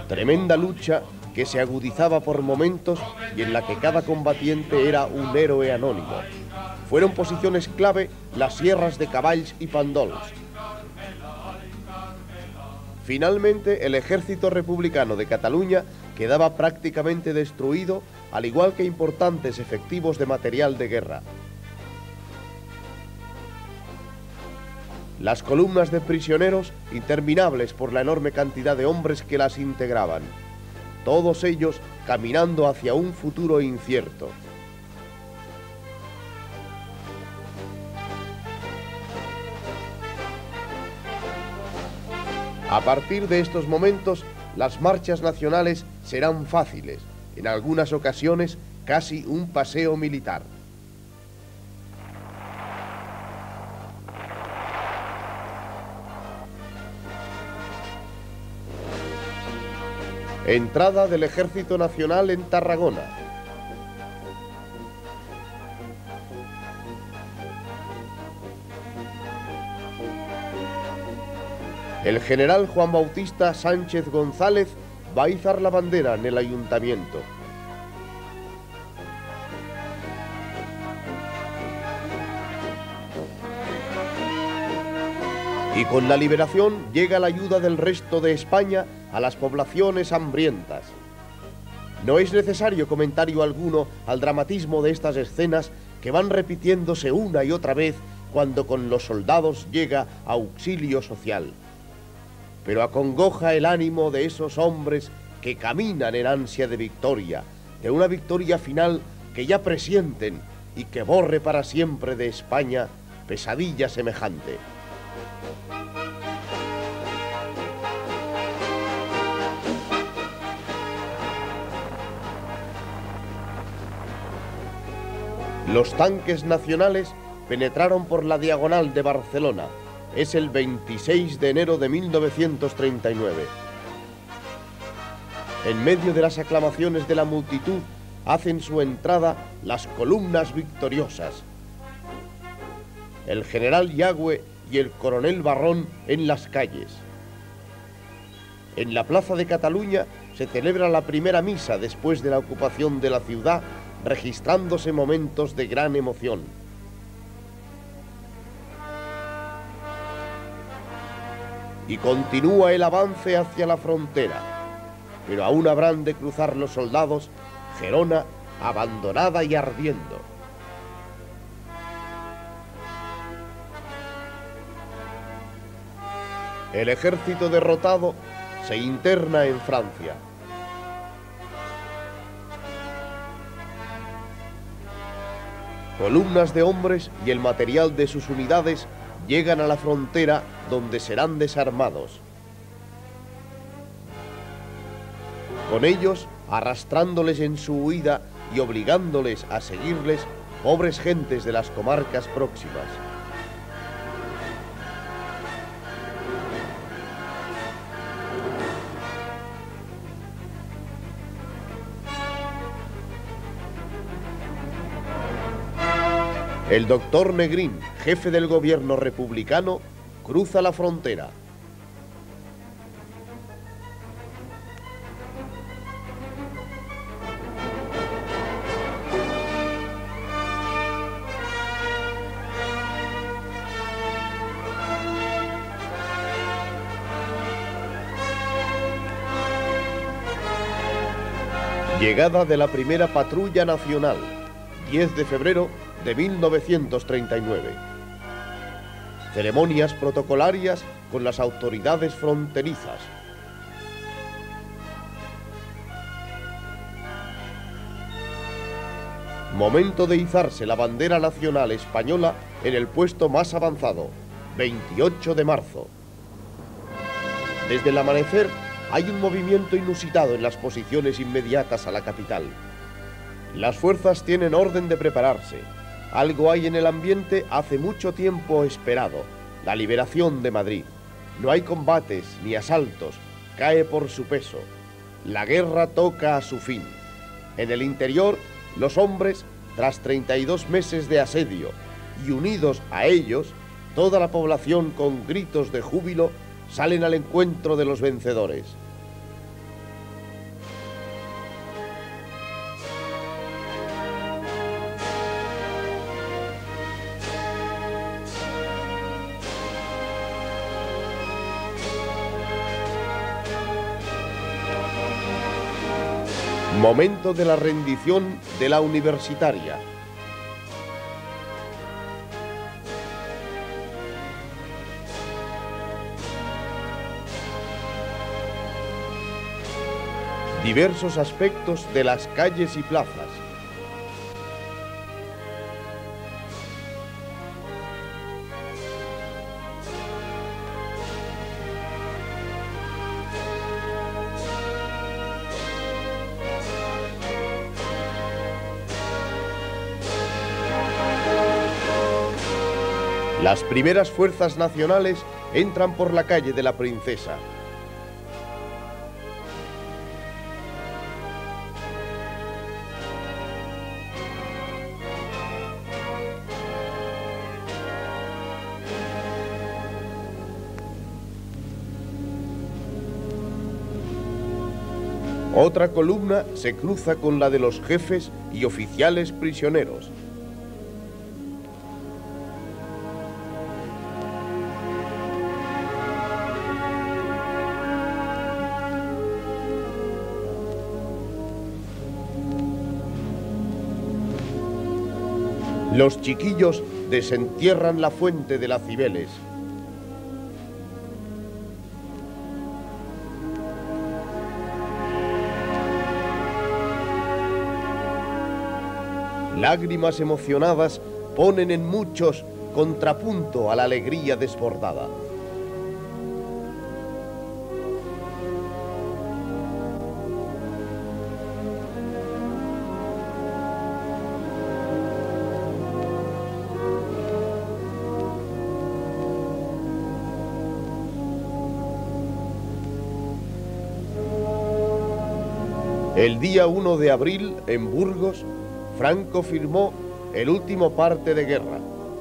Tremenda lucha que se agudizaba por momentos y en la que cada combatiente era un héroe anónimo. Fueron posiciones clave las sierras de Cavalls y Pandols. Finalmente, el ejército republicano de Cataluña quedaba prácticamente destruido, al igual que importantes efectivos de material de guerra. Las columnas de prisioneros, interminables por la enorme cantidad de hombres que las integraban. Todos ellos caminando hacia un futuro incierto. A partir de estos momentos, las marchas nacionales serán fáciles, en algunas ocasiones casi un paseo militar. Entrada del Ejército Nacional en Tarragona. El general Juan Bautista Sánchez González va a izar la bandera en el ayuntamiento. Y con la liberación llega la ayuda del resto de España a las poblaciones hambrientas. No es necesario comentario alguno al dramatismo de estas escenas que van repitiéndose una y otra vez cuando con los soldados llega auxilio social. Pero acongoja el ánimo de esos hombres que caminan en ansia de victoria, de una victoria final que ya presienten y que borre para siempre de España pesadilla semejante. Los tanques nacionales penetraron por la diagonal de Barcelona. Es el 26 de enero de 1939. En medio de las aclamaciones de la multitud, hacen su entrada las columnas victoriosas. El general Yagüe y el coronel Barrón en las calles. En la plaza de Cataluña se celebra la primera misa después de la ocupación de la ciudad, registrándose momentos de gran emoción. Y continúa el avance hacia la frontera, pero aún habrán de cruzar los soldados Gerona abandonada y ardiendo. El ejército derrotado se interna en Francia. Columnas de hombres y el material de sus unidades llegan a la frontera donde serán desarmados. Con ellos, arrastrándoles en su huida y obligándoles a seguirles, pobres gentes de las comarcas próximas. El doctor Negrín, jefe del gobierno republicano, cruza la frontera. Llegada de la primera patrulla nacional, 10 de febrero de 1939. Ceremonias protocolarias con las autoridades fronterizas. Momento de izarse la bandera nacional española en el puesto más avanzado, 28 de marzo. Desde el amanecer hay un movimiento inusitado en las posiciones inmediatas a la capital. Las fuerzas tienen orden de prepararse. Algo hay en el ambiente hace mucho tiempo esperado, la liberación de Madrid. No hay combates ni asaltos, cae por su peso. La guerra toca a su fin. En el interior, los hombres, tras 32 meses de asedio, y unidos a ellos, toda la población con gritos de júbilo, salen al encuentro de los vencedores. Momento de la rendición de la Universitaria. Diversos aspectos de las calles y plazas. Las primeras fuerzas nacionales entran por la calle de la Princesa. Otra columna se cruza con la de los jefes y oficiales prisioneros. Los chiquillos desentierran la fuente de las Cibeles. Lágrimas emocionadas ponen en muchos contrapunto a la alegría desbordada. El día 1 de abril, en Burgos, Franco firmó el último parte de guerra.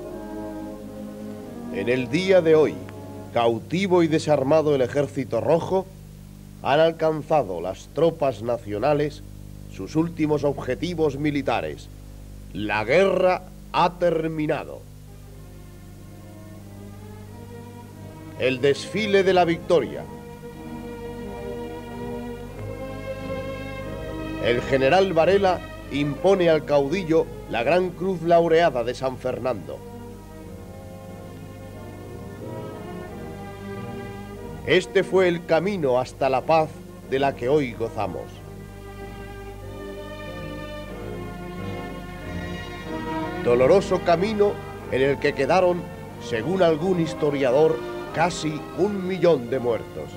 En el día de hoy, cautivo y desarmado el Ejército Rojo, han alcanzado las tropas nacionales sus últimos objetivos militares. La guerra ha terminado. El desfile de la victoria. El general Varela impone al caudillo la Gran Cruz Laureada de San Fernando. Este fue el camino hasta la paz de la que hoy gozamos. Doloroso camino en el que quedaron, según algún historiador, casi 1 millón de muertos.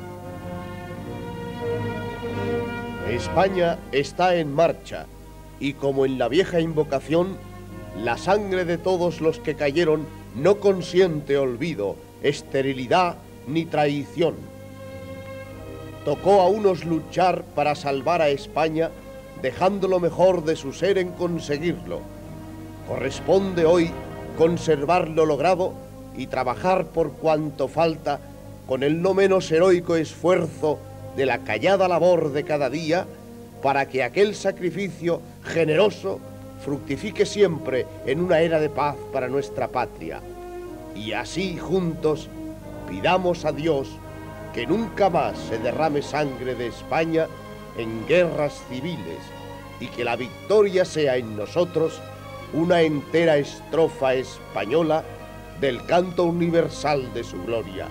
España está en marcha y, como en la vieja invocación, la sangre de todos los que cayeron no consiente olvido, esterilidad ni traición. Tocó a unos luchar para salvar a España, dejando lo mejor de su ser en conseguirlo. Corresponde hoy conservar lo logrado y trabajar por cuanto falta con el no menos heroico esfuerzo de la callada labor de cada día, para que aquel sacrificio generoso fructifique siempre en una era de paz para nuestra patria. Y así juntos pidamos a Dios que nunca más se derrame sangre de España en guerras civiles y que la victoria sea en nosotros una entera estrofa española del canto universal de su gloria.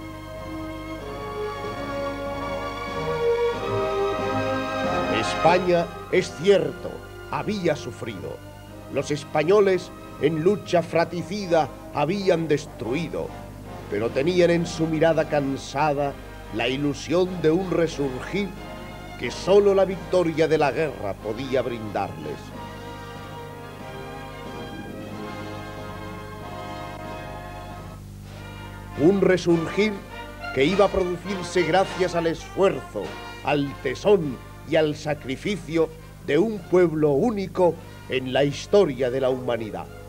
España, es cierto, había sufrido. Los españoles en lucha fratricida habían destruido, pero tenían en su mirada cansada la ilusión de un resurgir que solo la victoria de la guerra podía brindarles. Un resurgir que iba a producirse gracias al esfuerzo, al tesón y al sacrificio de un pueblo único en la historia de la humanidad.